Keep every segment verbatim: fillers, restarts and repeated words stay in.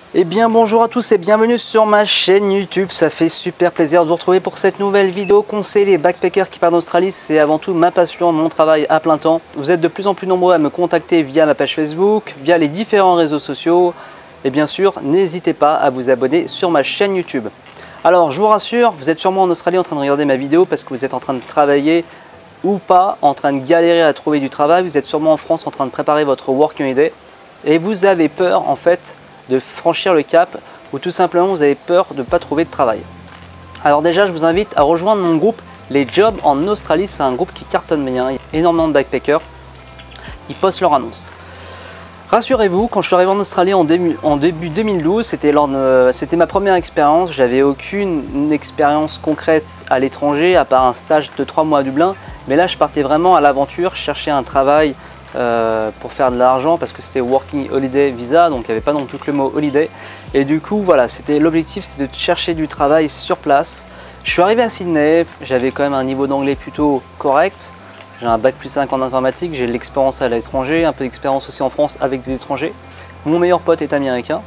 Eh bien bonjour à tous et bienvenue sur ma chaîne YouTube. Ça fait super plaisir de vous retrouver pour cette nouvelle vidéo conseil les backpackers qui partent en Australie. C'est avant tout ma passion, mon travail à plein temps. Vous êtes de plus en plus nombreux à me contacter via ma page Facebook, via les différents réseaux sociaux. Et bien sûr, n'hésitez pas à vous abonner sur ma chaîne YouTube. Alors je vous rassure, vous êtes sûrement en Australie en train de regarder ma vidéo parce que vous êtes en train de travailler ou pas, en train de galérer à trouver du travail. Vous êtes sûrement en France en train de préparer votre Work Holiday et vous avez peur en fait de franchir le cap ou tout simplement vous avez peur de ne pas trouver de travail. Alors déjà je vous invite à rejoindre mon groupe Les Jobs en Australie. C'est un groupe qui cartonne bien, il y a énormément de backpackers qui postent leurs annonces. Rassurez-vous, quand je suis arrivé en Australie en début, en début deux mille douze, c'était de, ma première expérience. J'avais aucune expérience concrète à l'étranger à part un stage de trois mois à Dublin, mais là je partais vraiment à l'aventure, chercher un travail Euh, pour faire de l'argent parce que c'était Working Holiday Visa, donc il n'y avait pas non plus que le mot holiday. Et du coup voilà, c'était l'objectif, c'était de chercher du travail sur place. Je suis arrivé à Sydney, j'avais quand même un niveau d'anglais plutôt correct. J'ai un bac plus cinq en informatique, j'ai de l'expérience à l'étranger, un peu d'expérience aussi en France avec des étrangers. Mon meilleur pote est américain.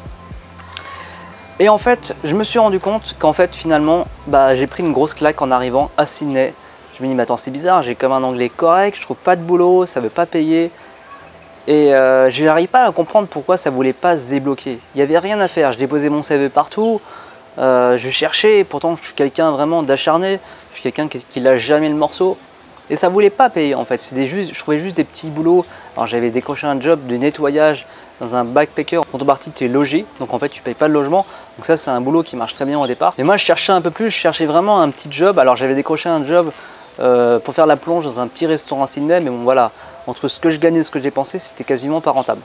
Et en fait, je me suis rendu compte qu'en fait finalement, bah, j'ai pris une grosse claque en arrivant à Sydney. Je me dis mais attends, c'est bizarre, j'ai comme un anglais correct, je trouve pas de boulot, ça veut pas payer. Et euh, je n'arrive pas à comprendre pourquoi ça voulait pas se débloquer. Il n'y avait rien à faire, je déposais mon C V partout, euh, je cherchais, pourtant je suis quelqu'un vraiment d'acharné, je suis quelqu'un qui, qui lâche jamais le morceau. Et ça voulait pas payer en fait, c'était juste, je trouvais juste des petits boulots. Alors j'avais décroché un job de nettoyage dans un backpacker, en contrepartie tu es logé, donc en fait tu payes pas le logement. Donc ça c'est un boulot qui marche très bien au départ. Et moi je cherchais un peu plus, je cherchais vraiment un petit job. Alors j'avais décroché un job Euh, pour faire la plonge dans un petit restaurant à Sydney, mais bon voilà, entre ce que je gagnais et ce que je dépensais, c'était quasiment pas rentable.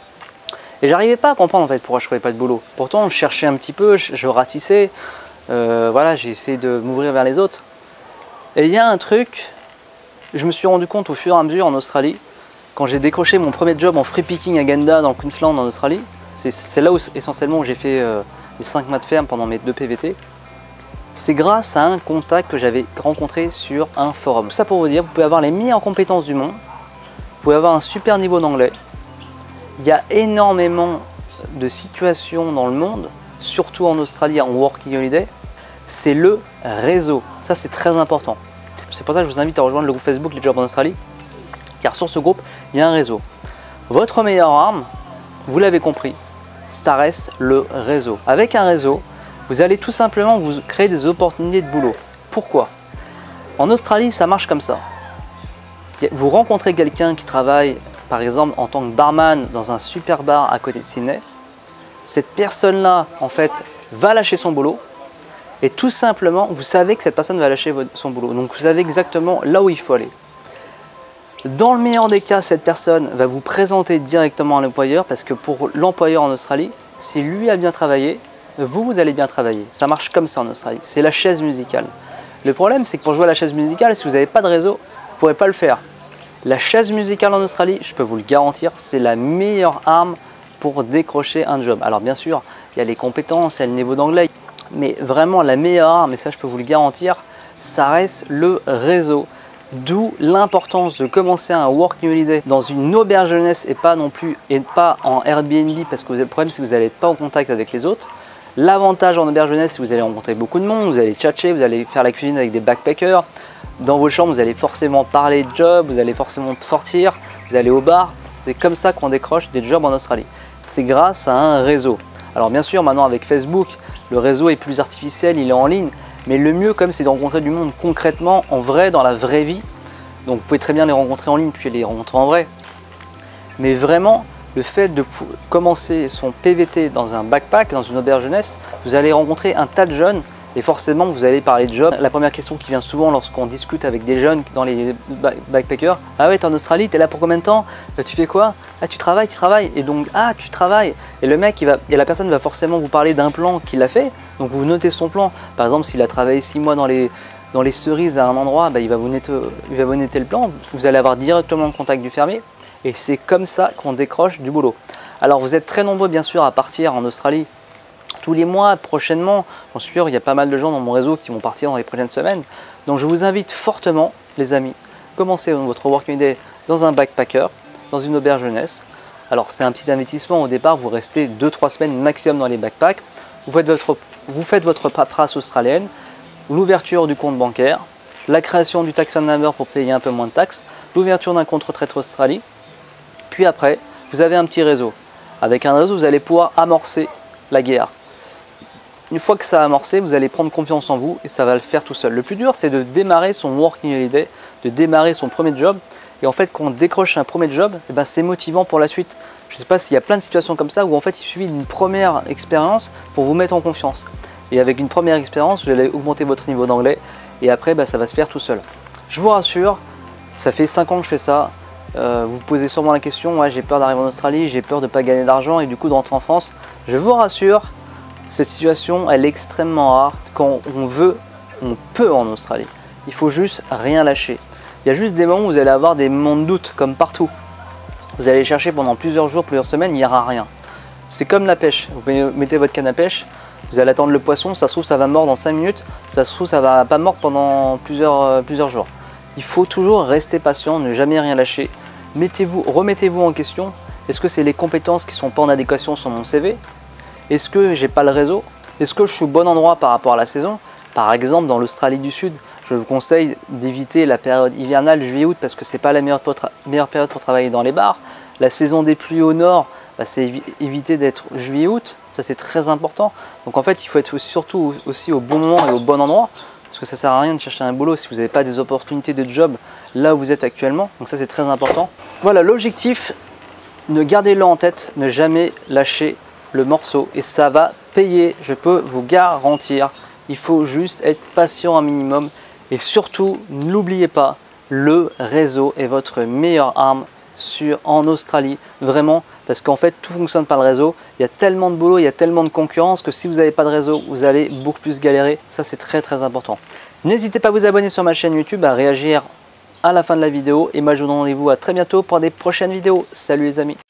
Et j'arrivais pas à comprendre en fait pourquoi je trouvais pas de boulot. Pourtant je cherchais un petit peu, je, je ratissais, euh, voilà, j'ai essayé de m'ouvrir vers les autres. Et il y a un truc, je me suis rendu compte au fur et à mesure en Australie, quand j'ai décroché mon premier job en free picking à Ganda dans le Queensland en Australie, c'est là où essentiellement j'ai fait euh, les cinq mois de ferme pendant mes deux P V T. C'est grâce à un contact que j'avais rencontré sur un forum. Tout ça pour vous dire, vous pouvez avoir les meilleures compétences du monde, vous pouvez avoir un super niveau d'anglais. Il y a énormément de situations dans le monde, surtout en Australie en Working Holiday, c'est le réseau. Ça c'est très important. C'est pour ça que je vous invite à rejoindre le groupe Facebook Les Jobs en Australie, car sur ce groupe, il y a un réseau. Votre meilleure arme, vous l'avez compris, ça reste le réseau. Avec un réseau, vous allez tout simplement vous créer des opportunités de boulot. Pourquoi? En Australie, ça marche comme ça. Vous rencontrez quelqu'un qui travaille, par exemple, en tant que barman dans un super bar à côté de Sydney. Cette personne-là, en fait, va lâcher son boulot. Et tout simplement, vous savez que cette personne va lâcher son boulot. Donc, vous savez exactement là où il faut aller. Dans le meilleur des cas, cette personne va vous présenter directement à l'employeur parce que pour l'employeur en Australie, si lui a bien travaillé, vous, vous allez bien travailler. Ça marche comme ça en Australie. C'est la chaise musicale. Le problème, c'est que pour jouer à la chaise musicale, si vous n'avez pas de réseau, vous ne pourrez pas le faire. La chaise musicale en Australie, je peux vous le garantir, c'est la meilleure arme pour décrocher un job. Alors bien sûr, il y a les compétences, il y a le niveau d'anglais, mais vraiment la meilleure arme, et ça je peux vous le garantir, ça reste le réseau. D'où l'importance de commencer un Working Holiday dans une auberge jeunesse et pas non plus et pas en Airbnb, parce que le problème c'est que vous n'allez pas en contact avec les autres. L'avantage en auberge jeunesse, c'est que vous allez rencontrer beaucoup de monde, vous allez tchatcher, vous allez faire la cuisine avec des backpackers. Dans vos chambres, vous allez forcément parler de job, vous allez forcément sortir, vous allez au bar. C'est comme ça qu'on décroche des jobs en Australie. C'est grâce à un réseau. Alors bien sûr, maintenant avec Facebook, le réseau est plus artificiel, il est en ligne. Mais le mieux quand même, c'est de rencontrer du monde concrètement, en vrai, dans la vraie vie. Donc vous pouvez très bien les rencontrer en ligne, puis les rencontrer en vrai. Mais vraiment, le fait de commencer son P V T dans un backpack, dans une auberge jeunesse, vous allez rencontrer un tas de jeunes et forcément vous allez parler de job. La première question qui vient souvent lorsqu'on discute avec des jeunes dans les backpackers, ah ouais, t'es en Australie, t'es là pour combien de temps? Tu fais quoi? Ah, tu travailles, tu travailles. Et donc, ah, tu travailles. Et le mec, il va, et la personne va forcément vous parler d'un plan qu'il a fait. Donc vous notez son plan. Par exemple, s'il a travaillé six mois dans les, dans les cerises à un endroit, bah, il, va vous noter, il va vous noter le plan. Vous allez avoir directement le contact du fermier. Et c'est comme ça qu'on décroche du boulot. Alors vous êtes très nombreux bien sûr à partir en Australie tous les mois, prochainement. J'en suis sûr, il y a pas mal de gens dans mon réseau qui vont partir dans les prochaines semaines. Donc je vous invite fortement, les amis, commencez votre Working Day dans un backpacker, dans une auberge jeunesse. Alors c'est un petit investissement au départ, vous restez deux trois semaines maximum dans les backpacks. Vous faites votre, vous faites votre paperasse australienne, l'ouverture du compte bancaire, la création du tax number pour payer un peu moins de taxes, l'ouverture d'un compte retraite Australie. Puis après, vous avez un petit réseau. Avec un réseau, vous allez pouvoir amorcer la guerre. Une fois que ça a amorcé, vous allez prendre confiance en vous et ça va le faire tout seul. Le plus dur, c'est de démarrer son working holiday, de démarrer son premier job. Et en fait, quand on décroche un premier job, eh ben, c'est motivant pour la suite. Je ne sais pas s'il y a plein de situations comme ça où en fait, il suffit d'une première expérience pour vous mettre en confiance. Et avec une première expérience, vous allez augmenter votre niveau d'anglais et après, ben, ça va se faire tout seul. Je vous rassure, ça fait cinq ans que je fais ça. Euh, vous posez sûrement la question, ouais, j'ai peur d'arriver en Australie, j'ai peur de ne pas gagner d'argent et du coup de rentrer en France. Je vous rassure, cette situation, elle est extrêmement rare. Quand on veut, on peut en Australie. Il faut juste rien lâcher. Il y a juste des moments où vous allez avoir des moments de doute, comme partout. Vous allez chercher pendant plusieurs jours, plusieurs semaines, il n'y aura rien. C'est comme la pêche. Vous mettez votre canne à pêche, vous allez attendre le poisson, ça se trouve ça va mordre dans cinq minutes, ça se trouve ça va pas mordre pendant plusieurs, euh, plusieurs jours. Il faut toujours rester patient, ne jamais rien lâcher. Mettez-vous, remettez-vous en question. Est-ce que c'est les compétences qui ne sont pas en adéquation sur mon C V? Est-ce que j'ai pas le réseau? Est-ce que je suis au bon endroit par rapport à la saison? Par exemple, dans l'Australie du Sud, je vous conseille d'éviter la période hivernale juillet-août parce que ce n'est pas la meilleure, meilleure période pour travailler dans les bars. La saison des pluies au nord, bah, c'est évi éviter d'être juillet-août. Ça, c'est très important. Donc en fait, il faut être surtout aussi au bon moment et au bon endroit. Parce que ça ne sert à rien de chercher un boulot si vous n'avez pas des opportunités de job là où vous êtes actuellement. Donc ça, c'est très important. Voilà, l'objectif, ne gardez-le en tête, ne jamais lâcher le morceau. Et ça va payer, je peux vous garantir. Il faut juste être patient un minimum. Et surtout, n'oubliez pas, le réseau est votre meilleure arme sur, en Australie. Vraiment, parce qu'en fait, tout fonctionne par le réseau. Il y a tellement de boulot, il y a tellement de concurrence que si vous n'avez pas de réseau, vous allez beaucoup plus galérer. Ça, c'est très très important. N'hésitez pas à vous abonner sur ma chaîne YouTube, à réagir à la fin de la vidéo. Et moi, je vous donne rendez-vous à très bientôt pour des prochaines vidéos. Salut les amis!